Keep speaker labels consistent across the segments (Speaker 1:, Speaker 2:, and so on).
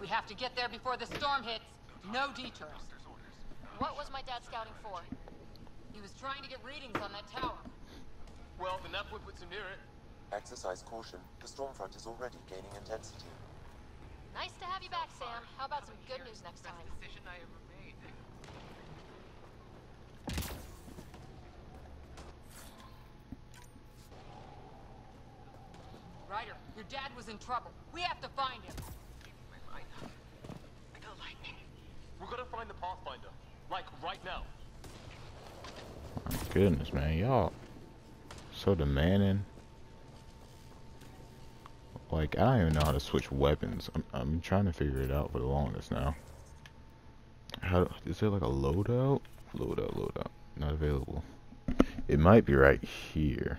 Speaker 1: We have to get there before the storm hits. No detours.
Speaker 2: What was my dad scouting for?
Speaker 1: He was trying to get readings on that tower.
Speaker 3: Well, the nav puts him near it.
Speaker 4: Exercise caution. The storm front is already gaining intensity.
Speaker 2: Nice to have you back, Sam. How about some good news next time?
Speaker 3: Best decision I ever made.
Speaker 1: Ryder, your dad was in trouble. We have to find him.
Speaker 3: My mind. I got lightning. We're gonna find the Pathfinder. Like, right now.
Speaker 5: Goodness, man, y'all so demanding. Like, I don't even know how to switch weapons. I'm trying to figure it out for the longest now. How is there like a loadout? Loadout. Not available. It might be right here.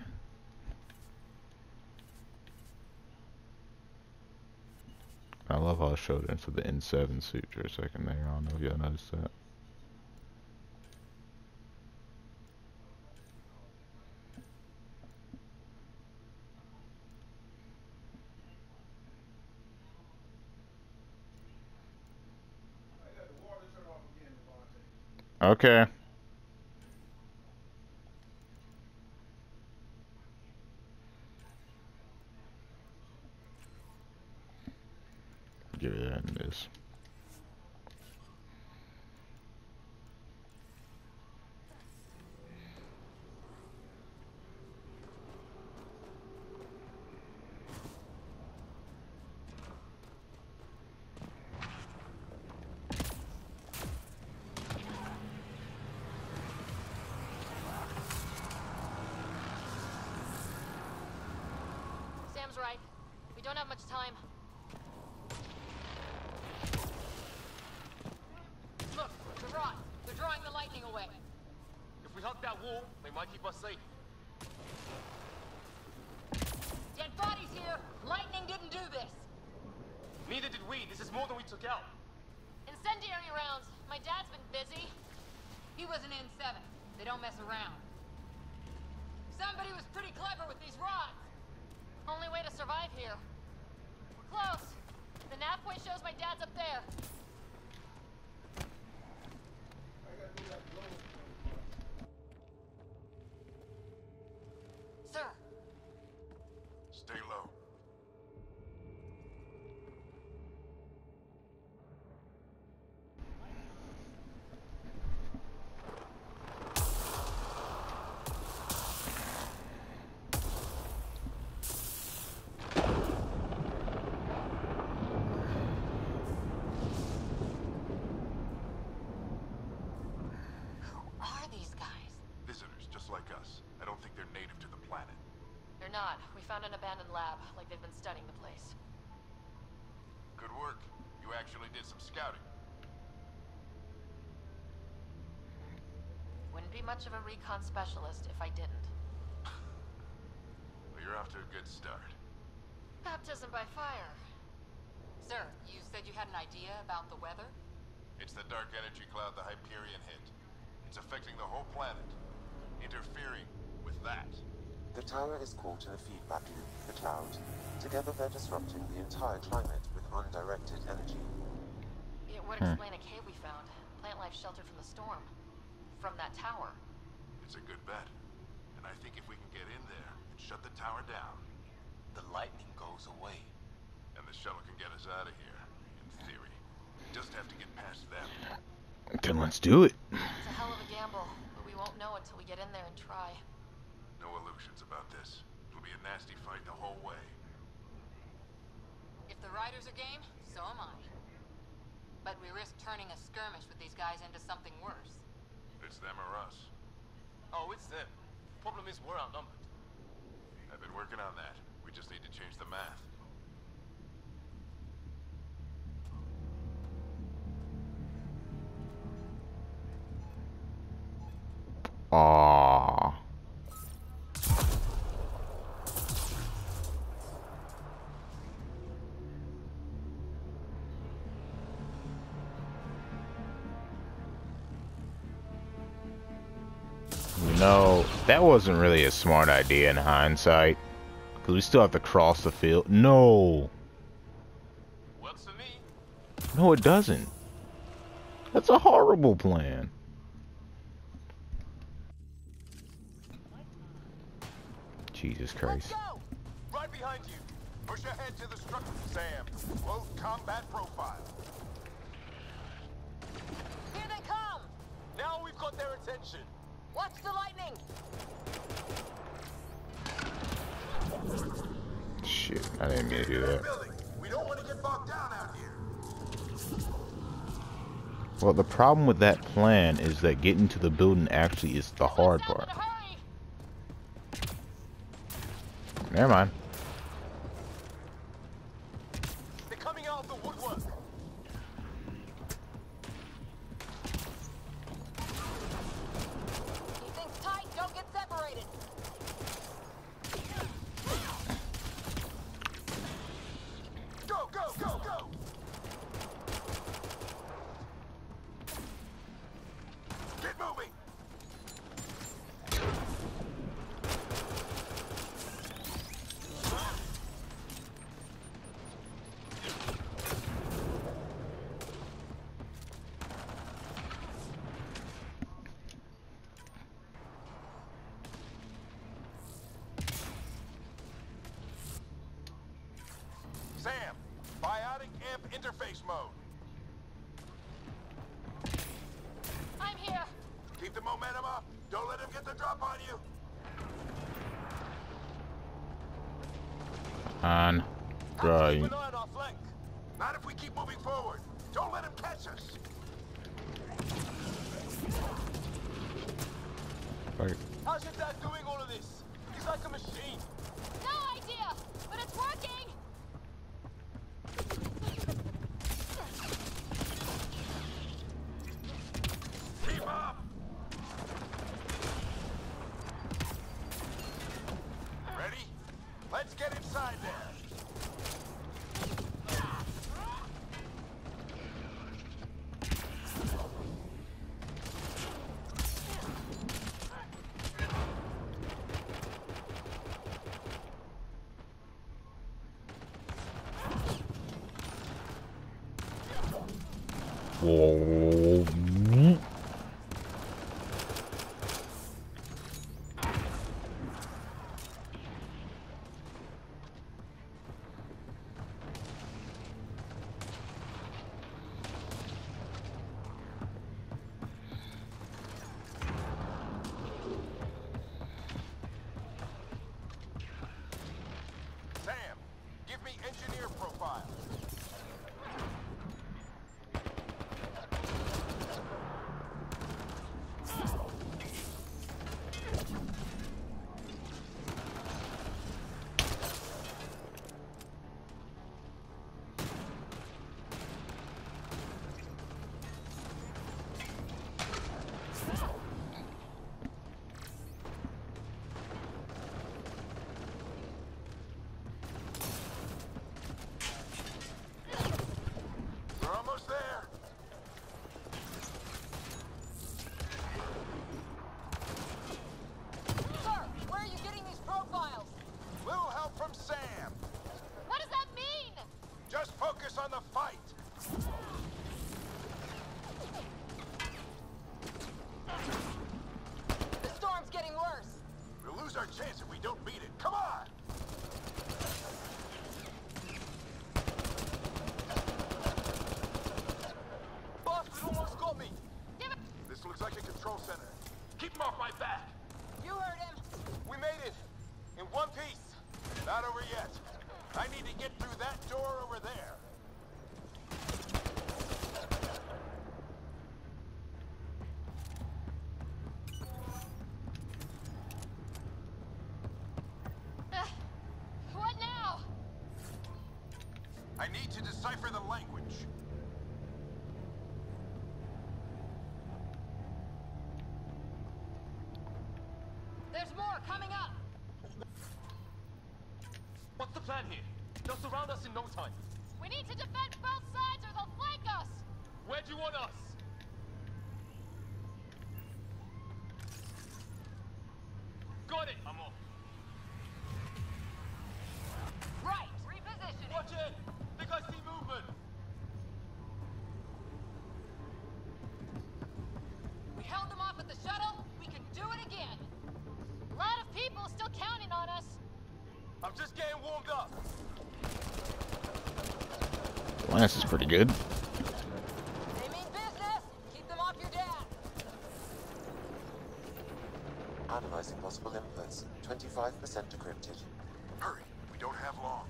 Speaker 5: I love how I showed into the N7 suit for a second there. I don't know if y'all noticed that. Okay. Give it that in this.
Speaker 2: Sam's right. We don't have much time.
Speaker 1: Look, the rods. They're drawing the lightning away.
Speaker 3: If we hug that wall, they might keep us safe.
Speaker 1: Dead bodies here. Lightning didn't do this.
Speaker 3: Neither did we. This is more than we took out.
Speaker 2: Incendiary rounds. My dad's been busy.
Speaker 1: He was an N7. They don't mess around. Somebody was pretty clever with these rods.
Speaker 2: Only way to survive here. We're close. The nav point shows my dad's up there. Sir.
Speaker 6: Stay low. Like us. I don't think they're native to the planet.
Speaker 2: They're not. We found an abandoned lab, like they've been studying the place.
Speaker 6: Good work. You actually did some scouting.
Speaker 2: Wouldn't be much of a recon specialist if I didn't.
Speaker 6: Well, you're off to a good start.
Speaker 2: Baptism by fire.
Speaker 1: Sir, you said you had an idea about the weather?
Speaker 6: It's the dark energy cloud the Hyperion hit. It's affecting the whole planet. Interfering with that.
Speaker 4: The tower is caught in a feedback loop with the cloud. Together they're disrupting the entire climate with undirected energy.
Speaker 2: It would explain a cave we found. Plant life sheltered from the storm. From that tower.
Speaker 6: It's a good bet. And I think if we can get in there and shut the tower down, the lightning goes away. And the shuttle can get us out of here, in theory. We just have to get past them.
Speaker 5: Then let's do it.
Speaker 2: It's a hell of a gamble, but we won't know until we get in there and try.
Speaker 6: No illusions about this. It'll be a nasty fight the whole way.
Speaker 1: If the riders are game, so am I. But we risk turning a skirmish with these guys into something worse.
Speaker 6: It's them or us.
Speaker 3: Oh, it's them. Problem is, we're outnumbered.
Speaker 6: I've been working on that. We just need to change the math.
Speaker 5: Aww. You know, that wasn't really a smart idea in hindsight. Because we still have to cross the field. No!
Speaker 3: Works for me.
Speaker 5: No, it doesn't. That's a horrible plan. Jesus Christ.
Speaker 3: Let's go! Right behind you.
Speaker 6: Push ahead to the structure, Sam. Load combat profile.
Speaker 1: Here they come!
Speaker 3: Now we've got their attention.
Speaker 1: Watch the lightning!
Speaker 5: Shit, I didn't mean to do that.
Speaker 6: Building. We don't want to get bogged down out here.
Speaker 5: Well, the problem with that plan is that getting to the building actually is the hard
Speaker 1: Let's
Speaker 5: part.
Speaker 1: not in a hurry!
Speaker 5: Never mind.
Speaker 3: They're coming out of the woodwork.
Speaker 1: Keep things tight, don't get separated!
Speaker 6: Go, go, go, go! Get moving! Sam, biotic amp interface mode.
Speaker 1: I'm here!
Speaker 6: Keep the momentum up. Don't let him get the drop on you.
Speaker 5: On.
Speaker 3: Keep
Speaker 5: Right.
Speaker 3: an eye on our flank.
Speaker 6: Not if we keep moving forward. Don't let him catch us.
Speaker 5: Right.
Speaker 3: How's your dad doing all of this? He's like a machine.
Speaker 1: No idea! But it's working!
Speaker 6: Keep up. Ready? Let's get inside there.
Speaker 5: Whoa.
Speaker 6: Sam, give me engineer profile. We're almost there.
Speaker 1: Sir, where are you getting these profiles?
Speaker 6: Little help from Sam.
Speaker 1: What does that mean?
Speaker 6: Just focus on the fight.
Speaker 1: The storm's getting worse!
Speaker 6: We'll lose our chance if we don't beat it. Come on!
Speaker 3: Boss, it almost got me.
Speaker 6: This looks like a control center.
Speaker 3: Keep him off my back.
Speaker 1: You heard him!
Speaker 3: We made it. In one piece.
Speaker 6: Not over yet. I need to get through that door over there.
Speaker 1: What now?
Speaker 6: I need to decipher the language.
Speaker 1: There's more coming up!
Speaker 3: What's the plan here? They'll surround us in no time.
Speaker 1: We need to defend both sides or they'll flank us!
Speaker 3: Where do you want us? Got it. I'm off.
Speaker 1: Right! Repositioning!
Speaker 3: Watch it. Think I see movement.
Speaker 1: the shuttle, we can do it again.
Speaker 2: A lot of people still counting on us.
Speaker 3: I'm just getting warmed up.
Speaker 5: Lance is pretty good.
Speaker 1: They mean business. Keep them off your dad.
Speaker 4: Analyzing possible inputs. 25% decrypted.
Speaker 6: Hurry, we don't have long.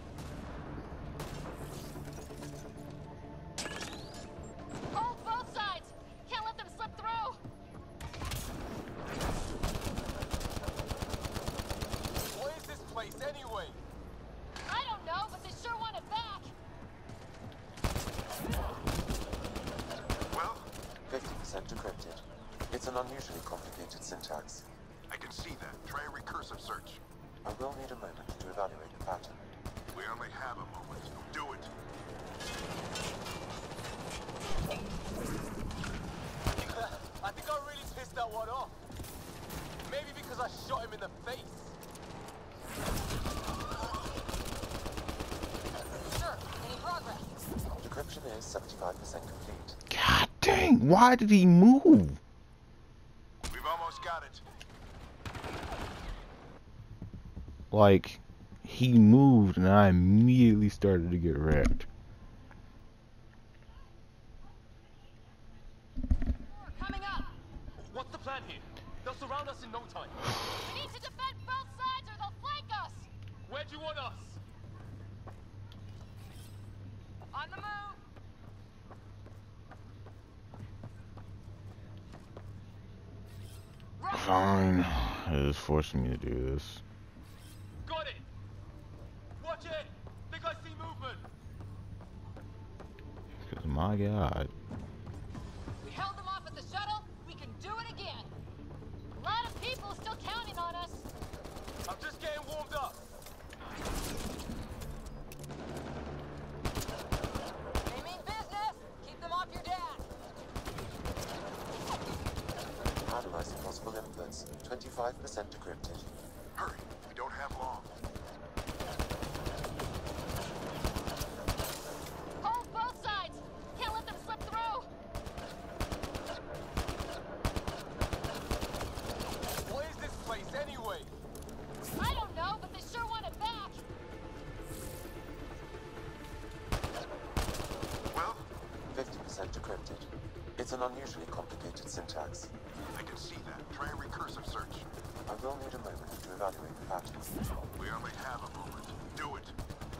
Speaker 2: Hold both sides. Can't let them slip through.
Speaker 3: What is this place anyway?
Speaker 2: I don't know, but they sure want it back.
Speaker 6: Well,
Speaker 4: 50% decrypted. It's an unusually complicated syntax.
Speaker 6: I can see that. Try a recursive search.
Speaker 4: I will need a moment to evaluate the pattern.
Speaker 6: We only have a moment. Do it.
Speaker 3: I think I really pissed that one off. Maybe because I shot him in the face.
Speaker 1: Sir, any progress?
Speaker 4: Decryption is 75% complete.
Speaker 5: God dang, why did he move?
Speaker 6: We've almost got it.
Speaker 5: Like, he moved and I immediately started to get wrecked.
Speaker 1: Coming up.
Speaker 3: What's the plan here? They'll surround us in no time.
Speaker 2: We need to defend both sides or they'll flank us.
Speaker 3: Where do you want us?
Speaker 1: On the move.
Speaker 5: Fine. It is forcing me to do this.
Speaker 3: Got it! Watch it! Think I see movement!
Speaker 5: Because my God.
Speaker 1: We held them off at the shuttle. We can do it again.
Speaker 2: A lot of people still counting on us.
Speaker 3: I'm just getting warmed up.
Speaker 1: They mean business. Keep them off your dad.
Speaker 4: Analyzing possible inputs. 25% decrypted.
Speaker 6: Hurry, we don't have long.
Speaker 2: Hold both sides. Can't let them slip through.
Speaker 3: What is this place anyway?
Speaker 2: I don't know, but they sure want it back.
Speaker 6: Well,
Speaker 4: 50% decrypted. It's an unusually complicated syntax.
Speaker 6: I can see that. Try a recursive search.
Speaker 4: I will need a moment to evaluate the pattern.
Speaker 6: We only have a moment. Do it.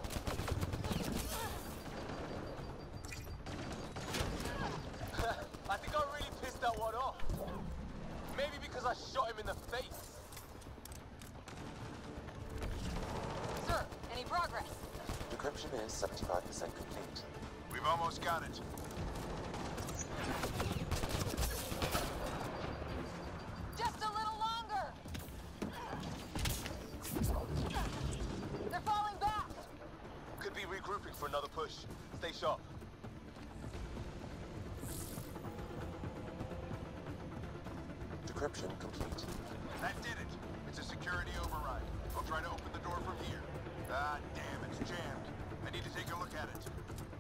Speaker 3: I think I really pissed that one off. Maybe because I shot him in the face.
Speaker 1: Sir, any progress?
Speaker 4: Decryption is 75% complete.
Speaker 6: We've almost got it.
Speaker 1: Just a little longer. They're falling back.
Speaker 3: Could be regrouping for another push. Stay sharp.
Speaker 4: Decryption complete.
Speaker 6: That did it. It's a security override. I'll try to open the door from here. Ah, damn, it's jammed. I need to take a look at it.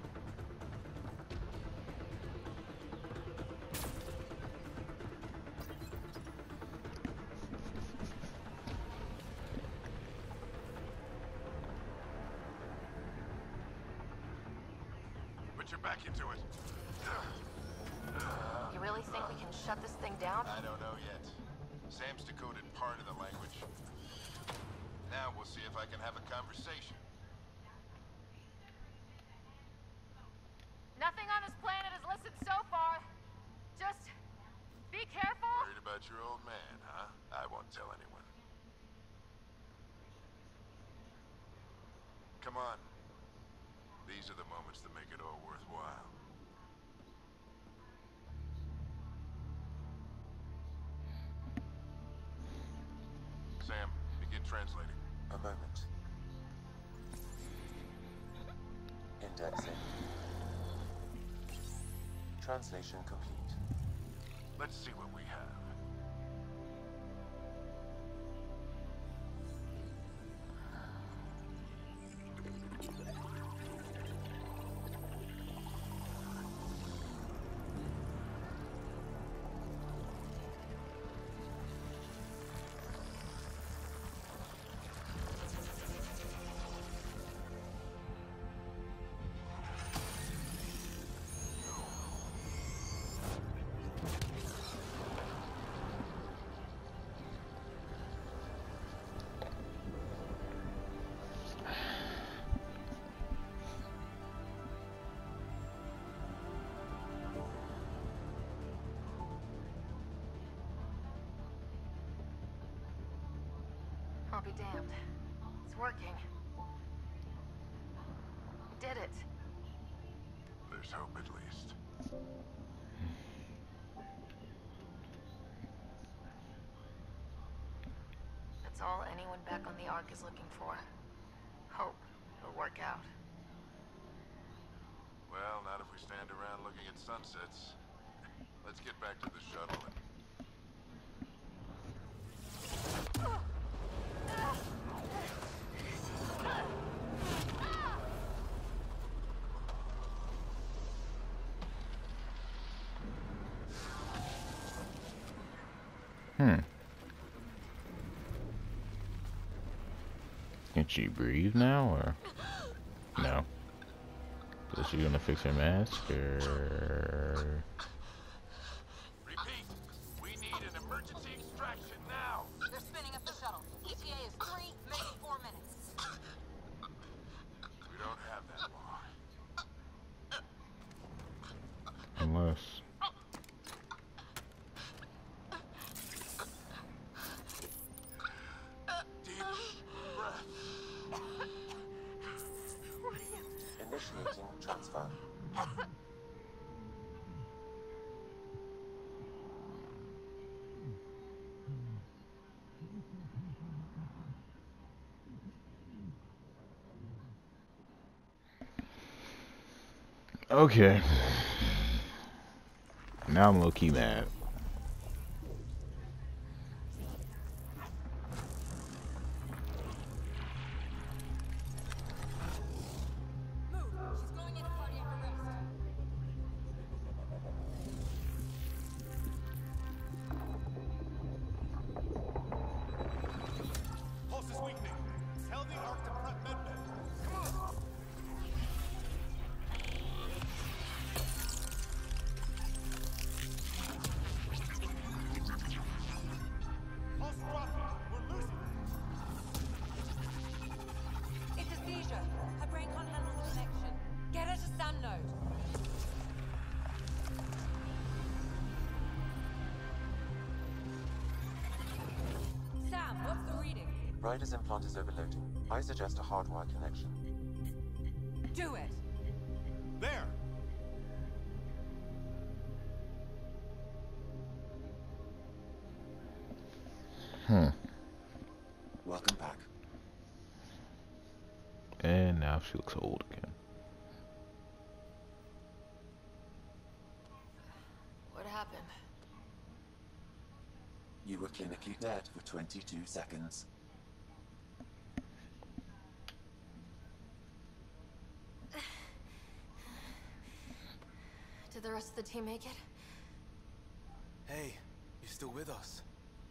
Speaker 6: Put your back into it.
Speaker 2: You really think we can shut this thing down?
Speaker 6: I don't know yet. Sam's decoded part of the language. Now we'll see if I can have a conversation.
Speaker 2: Nothing on this planet has listened so far. Just be careful.
Speaker 6: Worried about your old man, huh? I won't tell anyone. Come on. These are the moments that make it all worthwhile. Sam, begin translating.
Speaker 4: A moment. Indexing. Translation complete.
Speaker 6: Let's see what we have.
Speaker 2: I'll be damned. It's working. We did it.
Speaker 6: There's hope at least.
Speaker 2: That's all anyone back on the Ark is looking for. Hope it'll work out.
Speaker 6: Well, not if we stand around looking at sunsets. Let's get back to the shuttle and...
Speaker 5: Can she breathe now, or no? Is she gonna fix her mask, or?
Speaker 6: Repeat, we need an emergency extraction now.
Speaker 1: They're spinning up the shuttle. ETA is 3, maybe 4 minutes.
Speaker 6: We don't have that long.
Speaker 5: Unless.
Speaker 4: Initiating transfer.
Speaker 5: Okay. Now I'm low-key mad.
Speaker 1: She's going into cardiac arrest.
Speaker 3: Pulse is weakening. Tell the Ark to prep medbay. Pulse dropping. We're losing it.
Speaker 1: It's a seizure. Her brain can't handle the connection. Get her to Sam Node. Sam, what's the reading?
Speaker 4: Ryder's implant is overloading. I suggest a hardwire connection.
Speaker 1: Do it.
Speaker 3: There.
Speaker 4: Welcome back.
Speaker 5: And now she looks old again.
Speaker 2: What happened?
Speaker 4: You were clinically dead for 22 seconds.
Speaker 2: Did the rest of the team make it?
Speaker 3: Hey, you're still with us.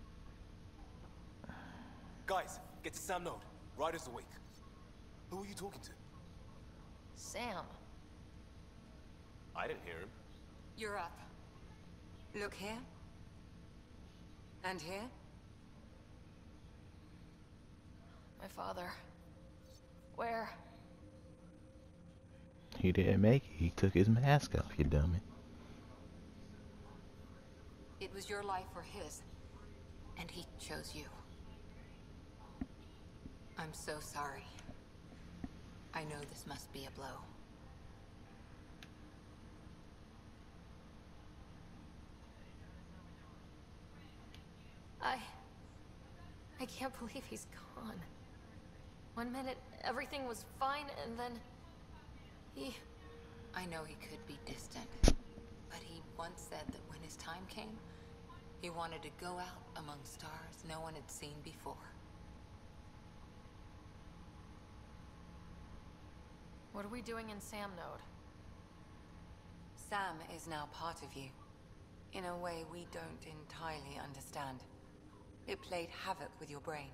Speaker 3: Guys, get to Sam Node. Ryder's awake. Who are you talking to?
Speaker 2: Sam.
Speaker 3: I didn't hear him.
Speaker 1: You're up. Look here. And here.
Speaker 2: My father. Where?
Speaker 5: He didn't make it. He took his mask off, you dummy.
Speaker 1: It was your life or his. And he chose you. I'm so sorry. I know this must be a blow.
Speaker 2: I can't believe he's gone. 1 minute, everything was fine, and then...
Speaker 1: I know he could be distant, but he once said that when his time came, he wanted to go out among stars no one had seen before.
Speaker 2: What are we doing in Sam Node?
Speaker 1: Sam is now part of you, in a way we don't entirely understand. It played havoc with your brain.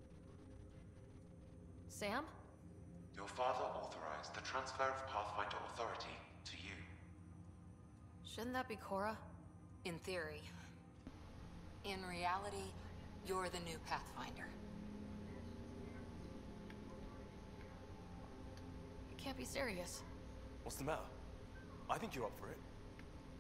Speaker 2: Sam?
Speaker 4: Your father authorized the transfer of Pathfinder authority to you.
Speaker 2: Shouldn't that be Cora?
Speaker 1: In theory. In reality, you're the new Pathfinder.
Speaker 2: You can't be serious.
Speaker 3: What's the matter? I think you're up for it.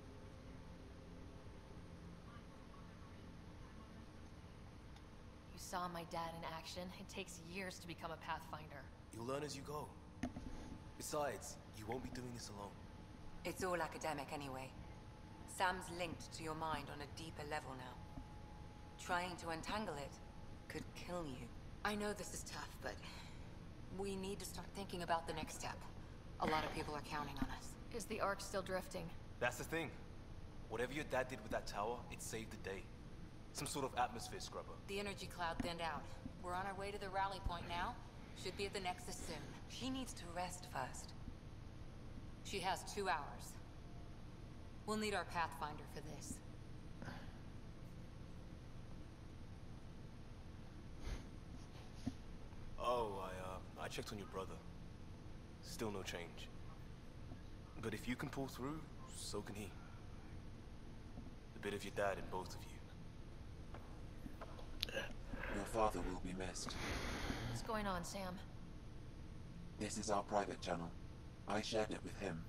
Speaker 2: You saw my dad in action. It takes years to become a Pathfinder.
Speaker 7: You'll learn as you go. Besides, you won't be doing this alone.
Speaker 1: It's all academic anyway. Sam's linked to your mind on a deeper level now. Trying to untangle it could kill you. I know this is tough, but we need to start thinking about the next step. A lot of people are counting on us.
Speaker 2: Is the Ark still drifting?
Speaker 7: That's the thing. Whatever your dad did with that tower, it saved the day. Some sort of atmosphere scrubber.
Speaker 1: The energy cloud thinned out. We're on our way to the rally point now. Should be at the Nexus soon. She needs to rest first. She has 2 hours. We'll need our Pathfinder for this.
Speaker 7: Oh, I checked on your brother. Still no change. But if you can pull through, so can he. A bit of your dad in both of you.
Speaker 4: Your father will be missed.
Speaker 2: What's going on, Sam?
Speaker 4: This is our private channel. I shared it with him.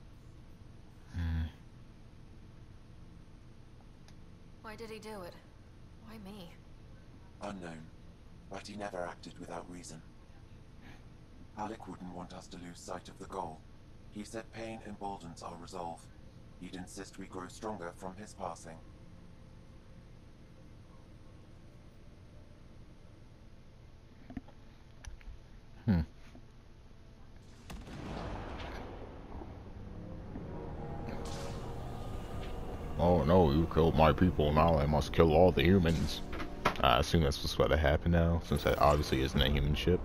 Speaker 2: Why did he do it? Why me?
Speaker 4: Unknown, but he never acted without reason. Alec wouldn't want us to lose sight of the goal. He said pain emboldens our resolve. He'd insist we grow stronger from his passing.
Speaker 5: Oh no, you killed my people, now I must kill all the humans. I assume that's what's about to happen now, since that obviously isn't a human ship.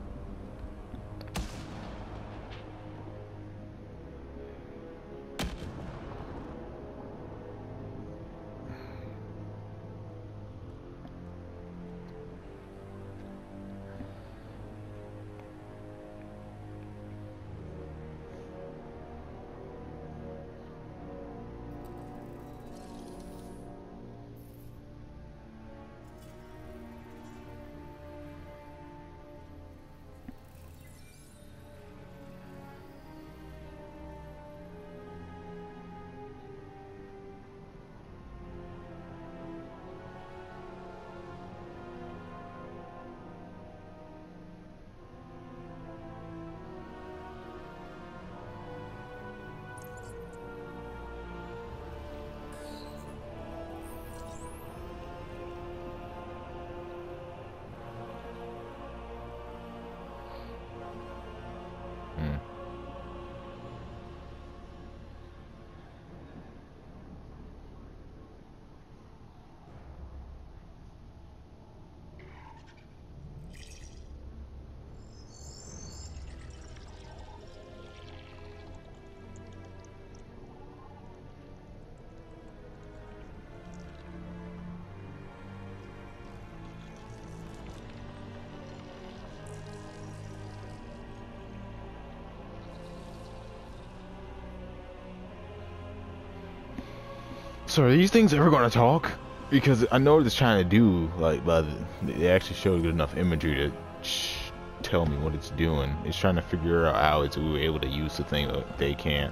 Speaker 5: So are these things ever gonna talk? Because I know what it's trying to do, like, but they actually showed good enough imagery to tell me what it's doing. It's trying to figure out how it's able to use the thing that they can't.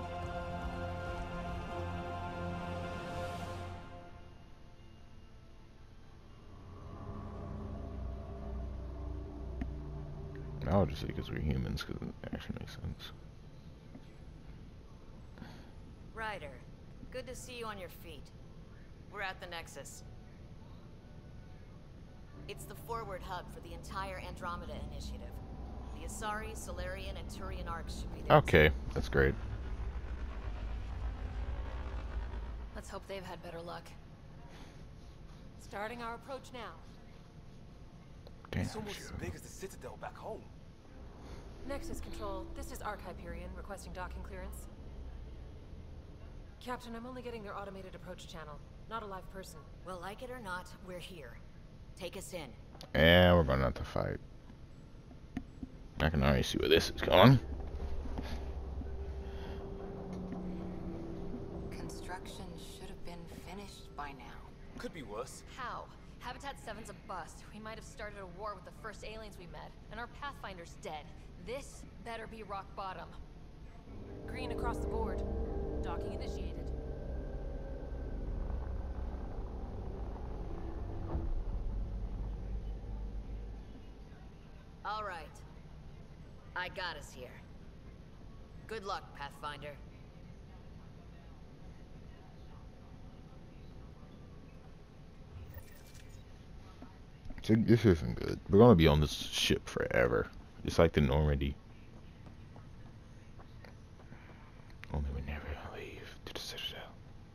Speaker 5: I'll just say because we're humans, because it actually makes sense.
Speaker 8: Ryder, good to see you on your feet. We're at the Nexus. It's the forward hub for the entire Andromeda Initiative. The Asari, Solarian, and Turian arcs should be there.
Speaker 5: Okay, that's great.
Speaker 2: Let's hope they've had better luck.
Speaker 9: Starting our approach now.
Speaker 5: Damn,
Speaker 7: It's almost as big as the Citadel back home.
Speaker 9: Nexus Control, this is Arc Hyperion requesting docking clearance. Captain, I'm only getting their automated approach channel, not a live person.
Speaker 8: Well, like it or not, we're here. Take us in.
Speaker 5: And we're gonna have to fight. I can already see where this is going.
Speaker 1: Construction should have been finished by now.
Speaker 7: Could be worse.
Speaker 2: How? Habitat 7's a bust. We might have started a war with the first aliens we met, and our Pathfinder's dead. This better be rock bottom.
Speaker 9: Green across the board. Docking initiated.
Speaker 8: All right. I got us here. Good luck, Pathfinder.
Speaker 5: So this isn't good. We're gonna be on this ship forever. Just like the Normandy. Only we're never gonna leave to the Citadel.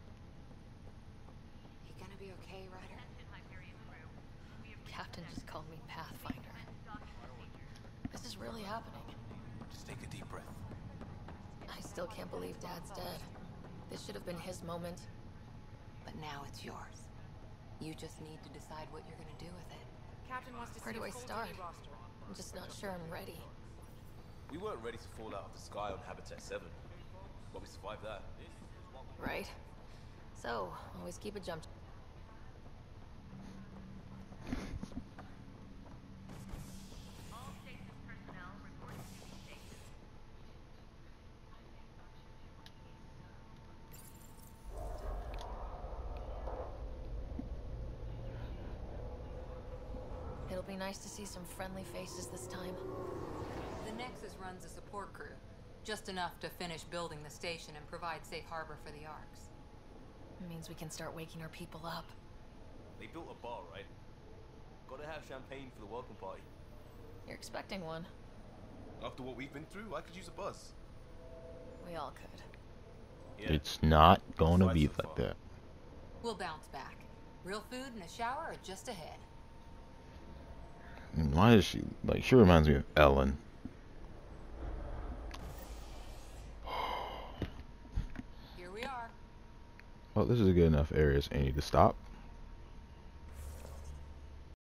Speaker 1: You gonna be okay, Ryder?
Speaker 2: Captain just called me Pathfinder. This is really happening.
Speaker 7: Just take a deep breath.
Speaker 2: I still can't believe Dad's dead. This should have been his moment.
Speaker 1: But now it's yours. You just need to decide what you're gonna do with it.
Speaker 9: Captain wants to
Speaker 2: Where
Speaker 9: see
Speaker 2: do
Speaker 9: a
Speaker 2: I
Speaker 9: full
Speaker 2: start?
Speaker 9: duty roster.
Speaker 2: I'm just not sure I'm ready.
Speaker 7: We weren't ready to fall out of the sky on Habitat 7, but we survived that.
Speaker 2: Right? So, always keep a jump. It'll be nice to see some friendly faces this time.
Speaker 1: The Nexus runs a support crew. Just enough to finish building the station and provide safe harbor for the Arks.
Speaker 2: It means we can start waking our people up.
Speaker 7: They built a bar, right? Gotta have champagne for the welcome party.
Speaker 2: You're expecting one.
Speaker 7: After what we've been through, I could use a buzz.
Speaker 2: We all could.
Speaker 7: Yeah.
Speaker 5: It's not gonna
Speaker 7: Fine
Speaker 5: be
Speaker 7: so
Speaker 5: like
Speaker 7: far.
Speaker 5: that.
Speaker 1: We'll bounce back. Real food and a shower are just ahead.
Speaker 5: And why is she like? She reminds me of Ellen.
Speaker 1: Here we are.
Speaker 5: Well, this is a good enough area as any to stop.